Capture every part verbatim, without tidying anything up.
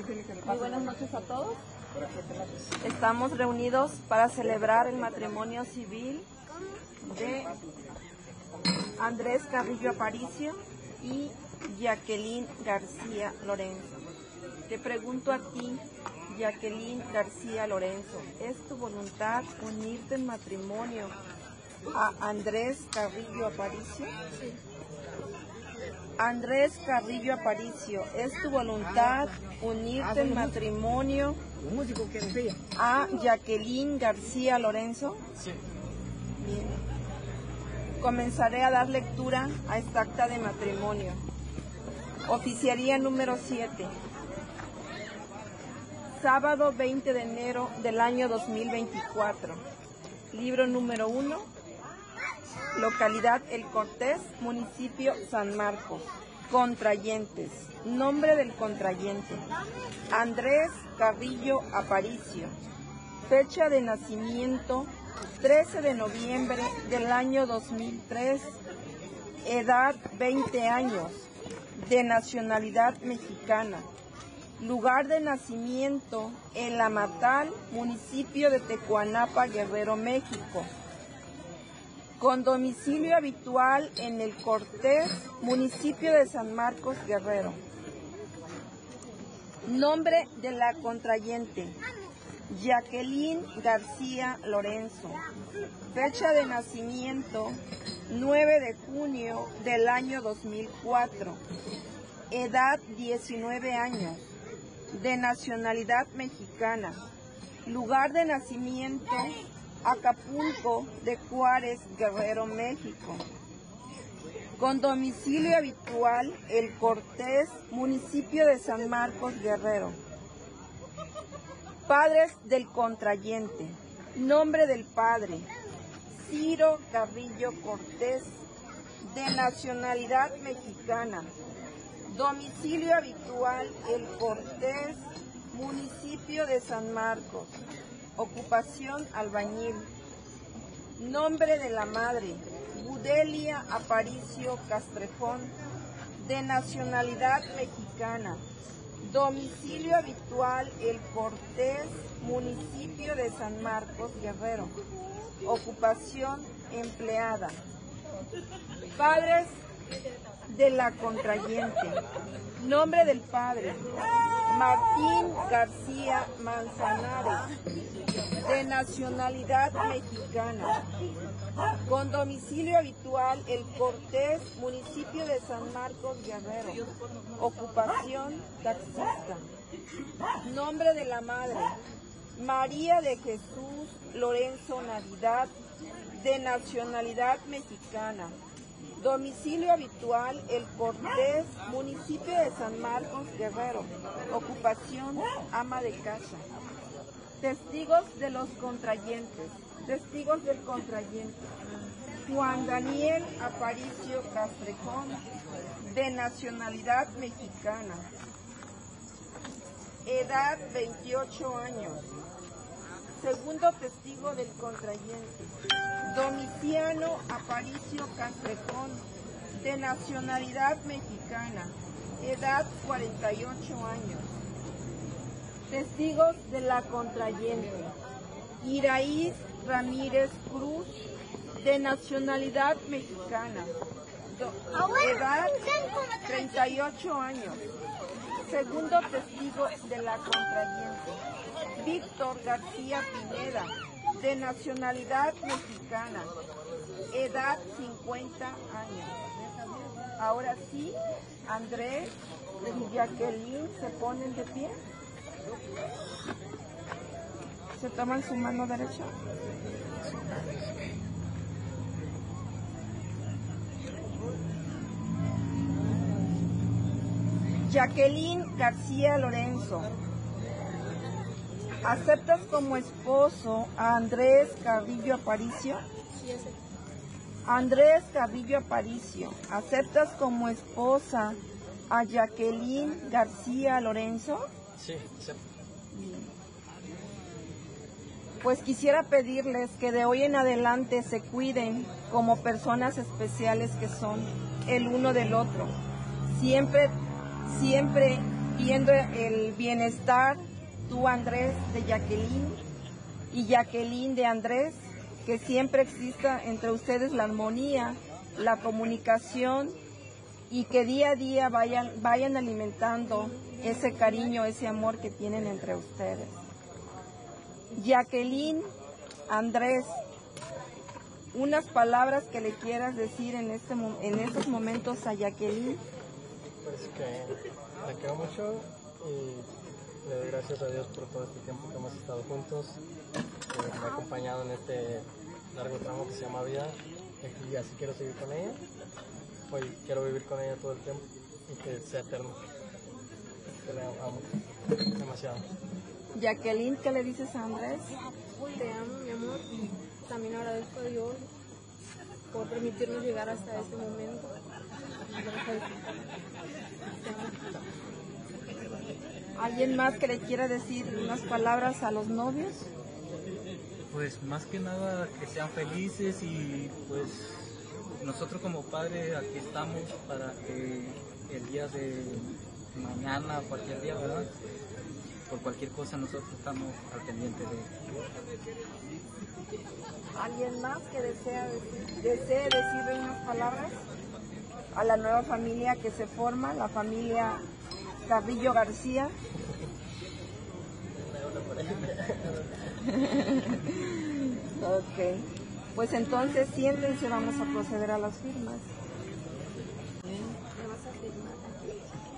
Muy buenas noches a todos. Estamos reunidos para celebrar el matrimonio civil de Andrés Carrillo Aparicio y Jacqueline García Lorenzo. Te pregunto a ti, Jacqueline García Lorenzo, ¿es tu voluntad unirte en matrimonio a Andrés Carrillo Aparicio? Sí. Andrés Carrillo Aparicio, ¿es tu voluntad unirte en matrimonio a Jacqueline García Lorenzo? Sí. Bien. Comenzaré a dar lectura a esta acta de matrimonio. Oficiaría número siete. Sábado veinte de enero del año dos mil veinticuatro. Libro número uno. Localidad El Cortés, municipio San Marcos. Contrayentes. Nombre del contrayente: Andrés Carrillo Aparicio. Fecha de nacimiento: trece de noviembre del año dos mil tres. Edad: veinte años. De nacionalidad mexicana. Lugar de nacimiento: El Amatal, municipio de Tecuanapa, Guerrero, México. Con domicilio habitual en El Cortés, municipio de San Marcos, Guerrero. Nombre de la contrayente: Jacqueline García Lorenzo. Fecha de nacimiento: nueve de junio del año dos mil cuatro. Edad: diecinueve años. De nacionalidad mexicana. Lugar de nacimiento: Acapulco de Juárez, Guerrero, México. Con domicilio habitual El Cortés, municipio de San Marcos, Guerrero. Padres del contrayente. Nombre del padre: Ciro Carrillo Cortés. De nacionalidad mexicana. Domicilio habitual El Cortés, municipio de San Marcos. Ocupación: albañil. Nombre de la madre: Budelia Aparicio Castrejón. De nacionalidad mexicana. Domicilio habitual El Cortés, municipio de San Marcos, Guerrero. Ocupación: empleada. Padres de la contrayente. Nombre del padre: Martín García Manzanares. De nacionalidad mexicana. Con domicilio habitual El Cortés, municipio de San Marcos, Guerrero. Ocupación: taxista. Nombre de la madre: María de Jesús Lorenzo Navidad. De nacionalidad mexicana. Domicilio habitual El Cortés, municipio de San Marcos, Guerrero. Ocupación: ama de casa. Testigos de los contrayentes. Testigos del contrayente: Juan Daniel Aparicio Castrejón. De nacionalidad mexicana. Edad: veintiocho años. Segundo testigo del contrayente: Domiciano Aparicio Castrejón. De nacionalidad mexicana. Edad: cuarenta y ocho años. Testigos de la contrayente: Iraíz Ramírez Cruz. De nacionalidad mexicana. Do edad: treinta y ocho años. Segundo testigo de la contrayente: Víctor García Pineda. De nacionalidad mexicana. Edad: cincuenta años. Ahora sí, Andrés y Jacqueline se ponen de pie. Se toman su mano derecha. Jacqueline García Lorenzo, ¿aceptas como esposo a Andrés Carrillo Aparicio? Sí, acepto. Andrés Carrillo Aparicio, ¿aceptas como esposa a Jacqueline García Lorenzo? Sí, acepto. Bien. Pues quisiera pedirles que de hoy en adelante se cuiden como personas especiales que son el uno del otro. Siempre, siempre viendo el bienestar, tú Andrés, de Jacqueline, y Jacqueline de Andrés, que siempre exista entre ustedes la armonía, la comunicación, y que día a día vayan, vayan alimentando ese cariño, ese amor que tienen entre ustedes. Jacqueline, Andrés, unas palabras que le quieras decir en, este, en estos momentos a Jacqueline. Pues que la quiero mucho y le doy gracias a Dios por todo este tiempo que hemos estado juntos, que me ha acompañado en este largo tramo que se llama vida, y así quiero seguir con ella. Hoy quiero vivir con ella todo el tiempo y que sea eterno. Que le amo demasiado. Jacqueline, ¿qué le dices a Andrés? Te amo, mi amor, y también agradezco a Dios por permitirnos llegar hasta este momento. Gracias. ¿Alguien más que le quiera decir unas palabras a los novios? Pues más que nada que sean felices y pues nosotros como padres aquí estamos para que el día de mañana, cualquier día, ¿verdad? Por cualquier cosa nosotros estamos al pendiente de ¿Alguien más que desea decir, desee decirle unas palabras a la nueva familia que se forma, la familia Carrillo García? Ok, pues entonces siéntense, vamos a proceder a las firmas. ¿Me vas a firmar aquí?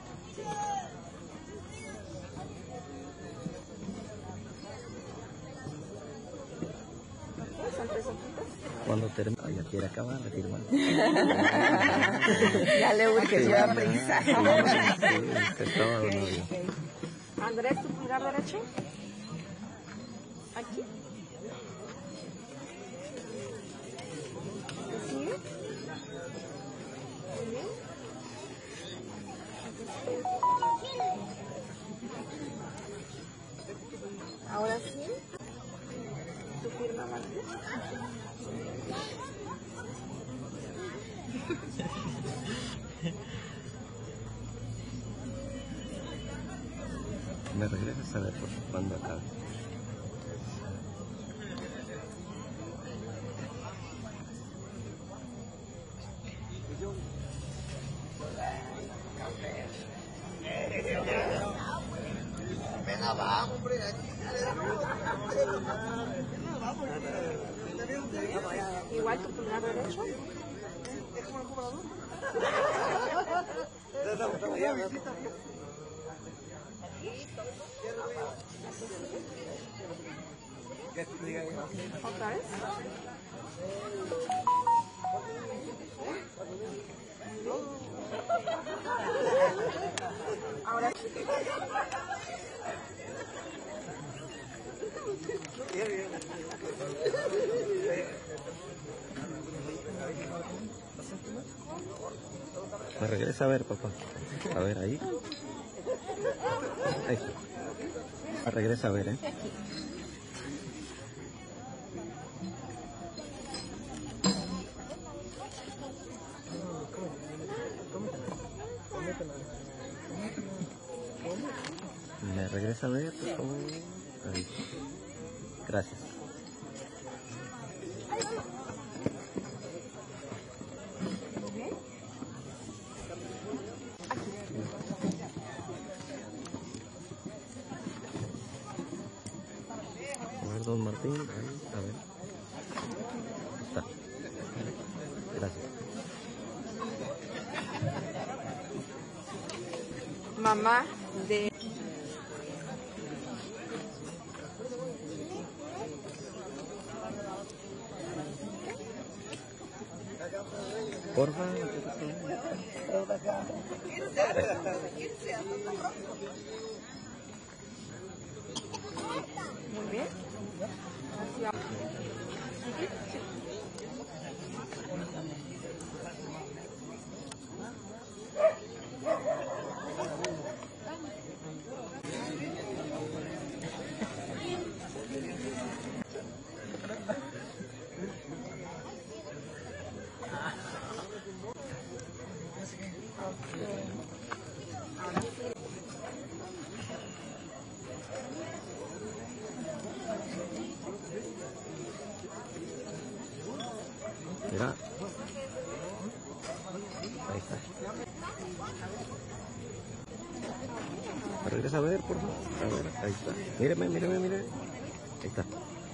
Cuando termine, ya quiere acabar de firmar. Ya le urge, lleva prisa. Sí, se estaba Okay, okay. Andrés, ¿tu pulgar derecho? Aquí. ¿Qué sigue? Muy bien. Ahora sí. ¿Tu firma, Martín? Me regresas a ver por cuándo acabe. Venga, va, hombre. Igual tu pulgar derecho. ¿Otra vez? Ahora sí. Me regresa a ver, papá. A ver, ahí. Ahí. Me regresa a ver, ¿eh? Me regresa a ver, por favor. Ahí. Gracias. A ver, don Martín, ahí, a ver. Está. Gracias. Mamá de... Porfa. Muy bien. regresa a ver, por favor. A ver, ahí está. Míreme, míreme, míreme. Ahí está.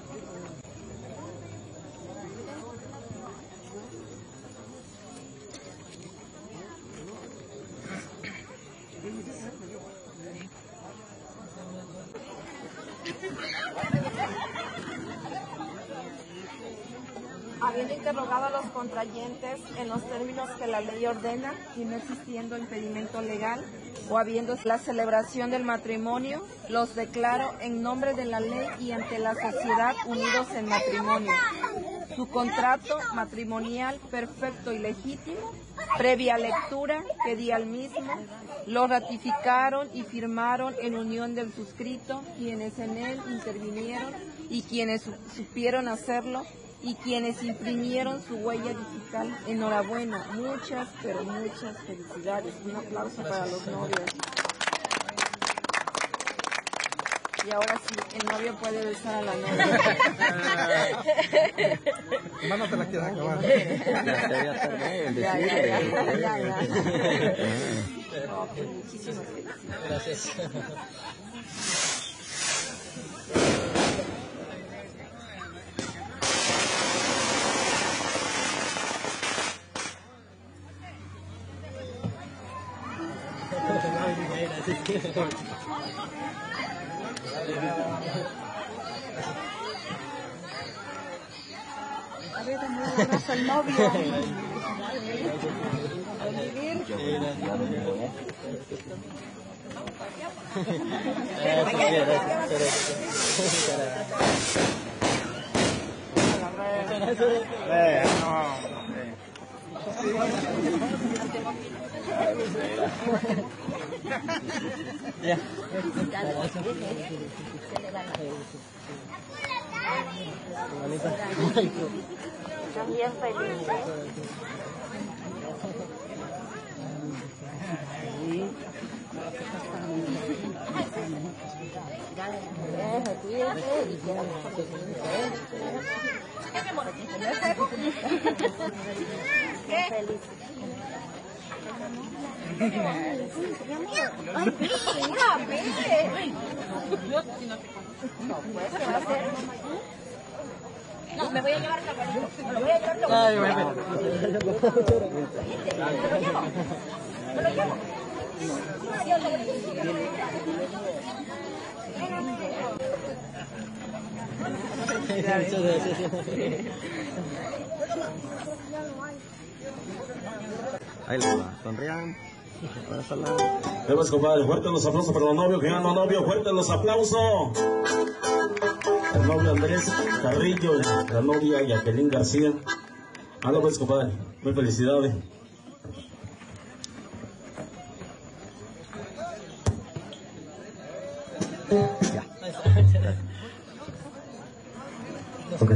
Habiendo interrogado a los contrayentes en los términos que la ley ordena y no existiendo impedimento legal o habiendo la celebración del matrimonio, los declaro en nombre de la ley y ante la sociedad unidos en matrimonio. Su contrato matrimonial perfecto y legítimo, previa lectura que di al mismo, lo ratificaron y firmaron en unión del suscrito quienes en él intervinieron y quienes supieron hacerlo, y quienes imprimieron su huella digital. Enhorabuena, muchas, pero muchas felicidades. Un aplauso para los novios. Y ahora sí, el novio puede besar a la novia. Hermano, te la quieres acabar. Ya, ya, ya, ya, ya. Oh, pues, muchísimas felicidades. Gracias. A ver, un abrazo al novio. A vivir. Ya. También feliz. ¿Qué? Feliz. No, me voy a llevar la carita. Me lo voy a llevar la carita. Ay, bueno. ¿Me lo llevo? ¿Me lo llevo? Adiós, Ahí la va, sonrían. Vemos, compadre, fuertes los aplausos para los novios, que ganan novio, fuertes los aplausos. El novio Andrés Carrillo, la novia Jacqueline García. Anda pues, compadre, muy felicidades. Ya. Ok.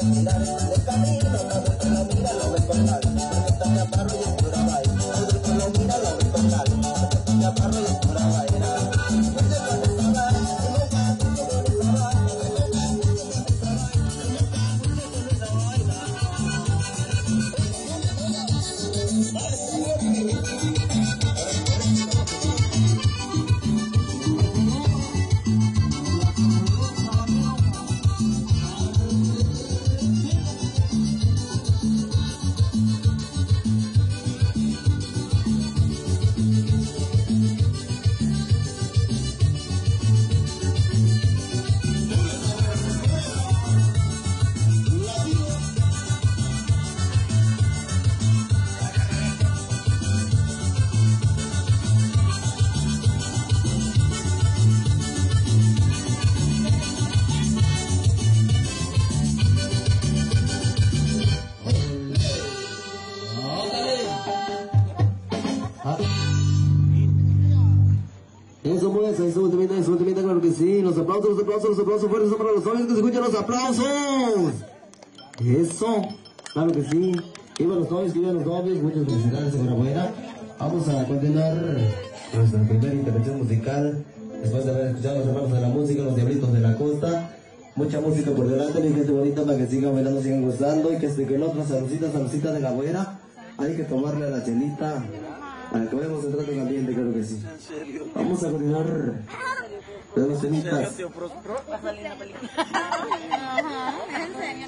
Eso pues, eso últimamente, eso últimamente, claro que sí. Los aplausos, los aplausos, los aplausos fuertes son para los jóvenes que se escuchan los aplausos. Eso, claro que sí. Y para los novios, que vivan los novios, muchas felicidades, enhorabuena. Vamos a continuar nuestra primera intervención musical. Después de haber escuchado a los hermanos de la música, los diablitos de la costa. Mucha música por delante, mi gente bonita, para que sigan bailando, sigan gozando. Y que este que el otro, salucita, salucita de la güera. Hay que tomarle a la chelita. Para que vayamos entrando en ambiente, claro que sí. Vamos a continuar de los temitas. Va a salir una película. Ajá, en serio,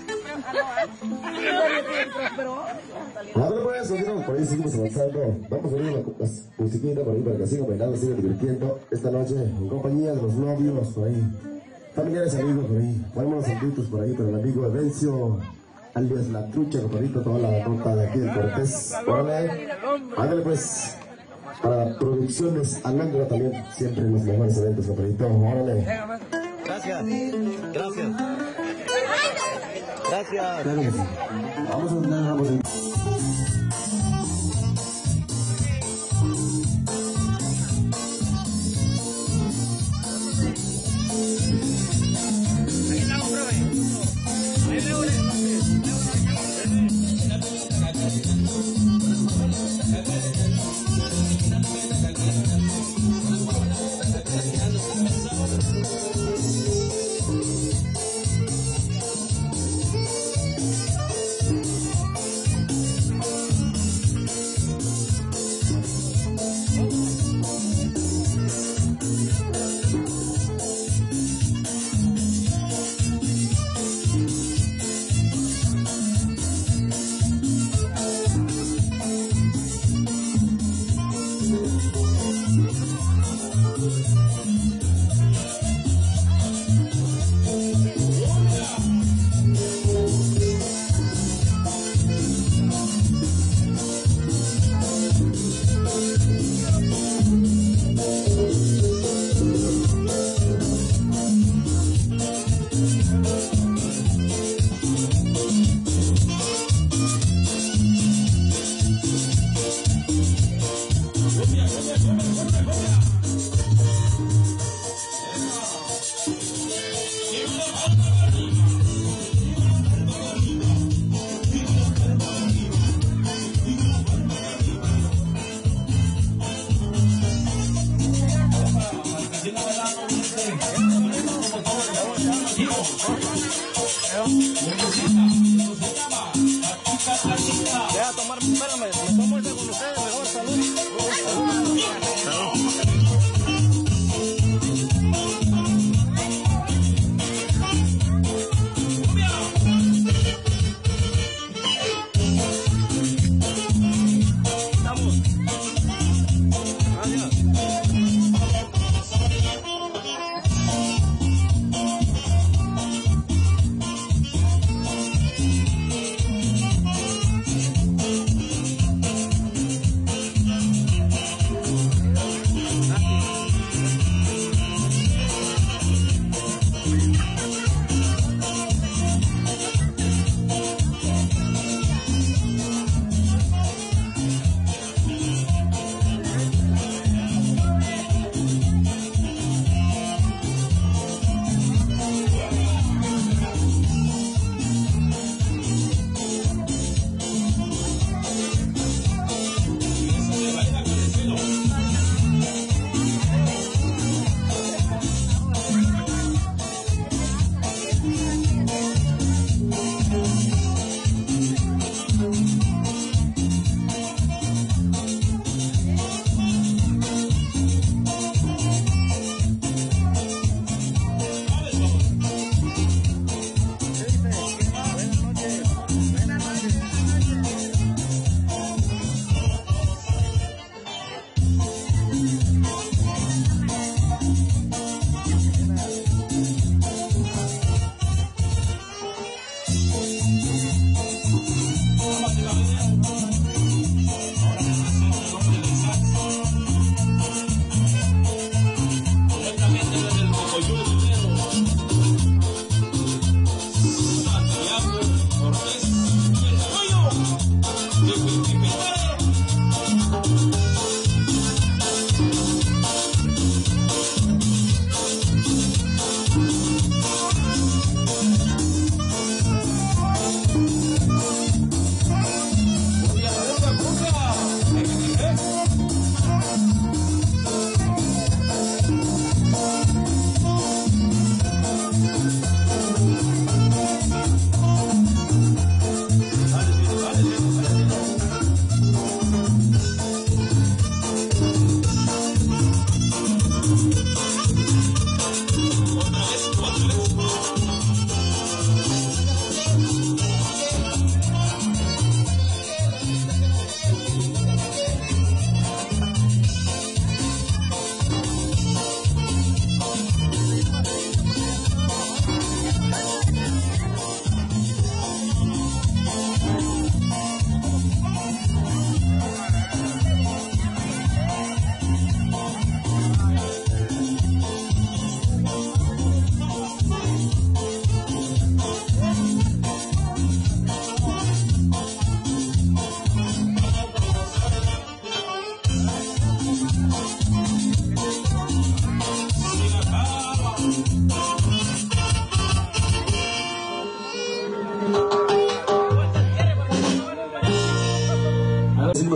Ahora pues, continuamos por ahí, seguimos avanzando. Vamos a ver la musiquita por ahí para que sigan bailando, sigan divirtiendo esta noche en compañía de los novios por ahí. Familiares, amigos por ahí. Ponemos los saluditos por ahí para el amigo Evencio, alias La Trucha, compadrito, toda la nota de aquí del Cortés. Órale, ándale pues. Para producciones Alhambra también, siempre en los mejores eventos, compadrito. Órale. Gracias. Gracias. Gracias. Claro que sí. Vamos a andar, vamos a... Deja tomar, espérame, me tomo ese con ustedes, mejor salud. Vamos.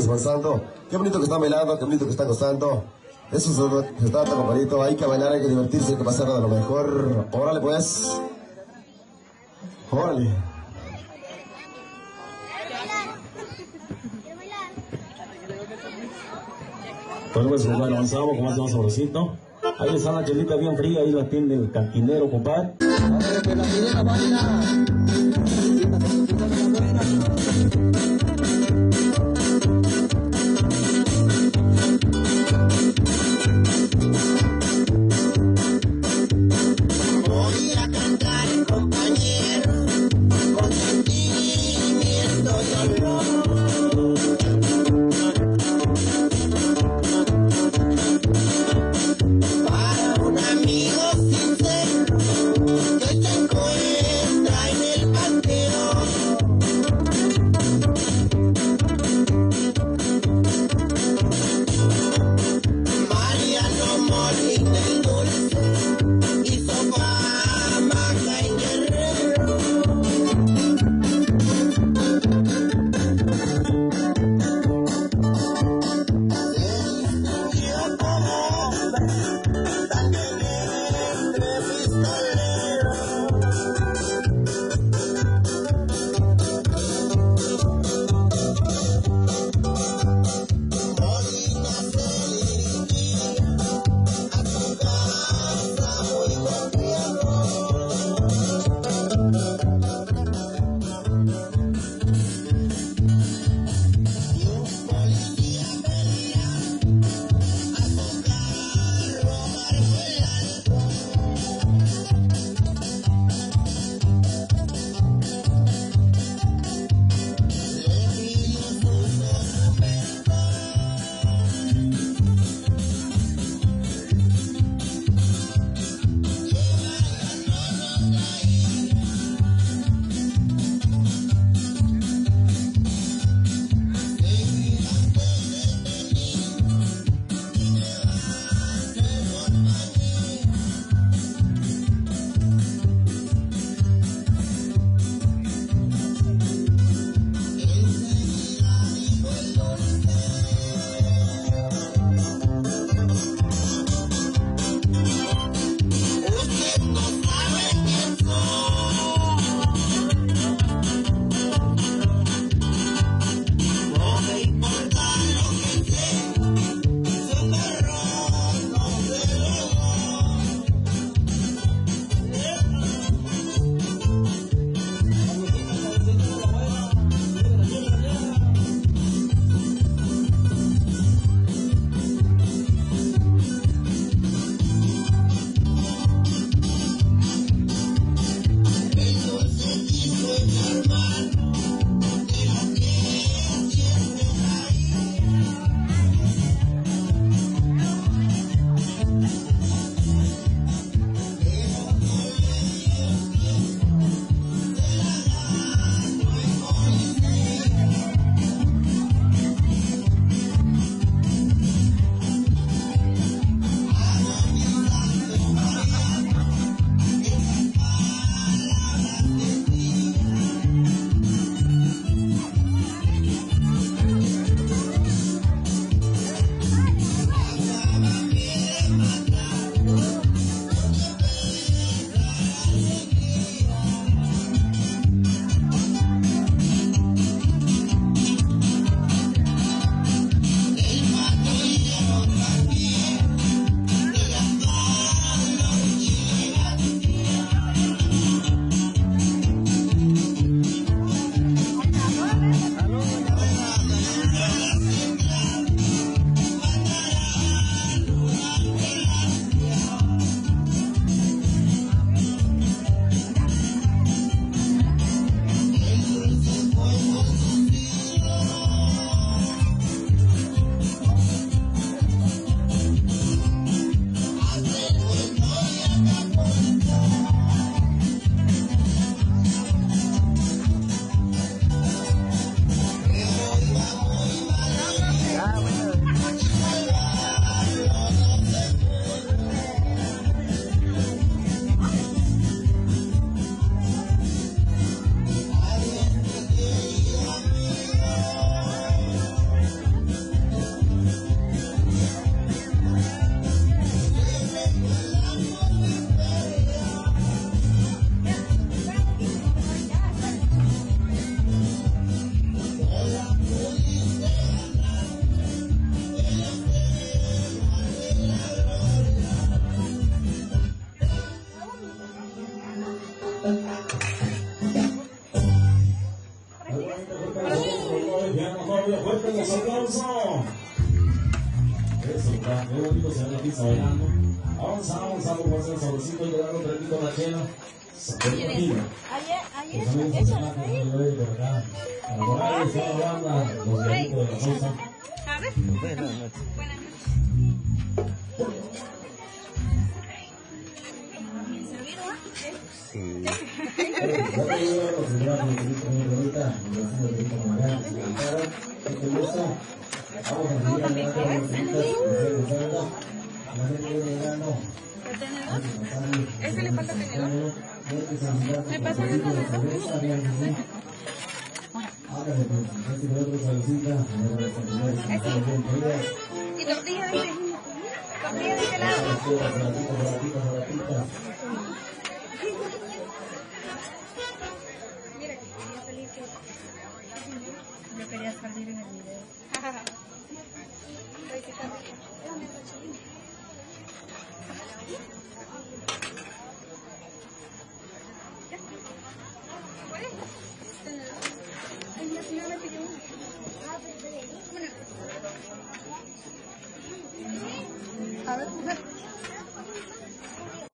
descansando. Qué bonito que están bailando, qué bonito que están gozando. Eso se, se trata, compadrito. Hay que bailar, hay que divertirse, hay que pasar de lo mejor. Órale, pues. Órale. Pues bueno, avanzamos con más, más sabrosito. Ahí está la chelita bien fría, ahí la tiene el cantinero, compadre. Voy a cantar, compañero, con sentimiento y dolor. Para un amigo sincero que se encuentra en el fuerte los aplausos. Eso, está, qué bonito se ve la pizza bailando. Avanza, avanza, vamos a hacer un saborcito y le damos un poquito a la chela. Ayer, ayer, échalas ahí. A Morales, toda la banda, los granditos de la salsa. A ver. Buenas noches. Buenas noches. ¿Bien servido, ah? Sí. ¿Ese le falta tenedor? ¿Me pasan el tenedor? ¿Y tortilla de qué? ¿Tortilla de qué lado? Mira, quería salir que... Yo quería salir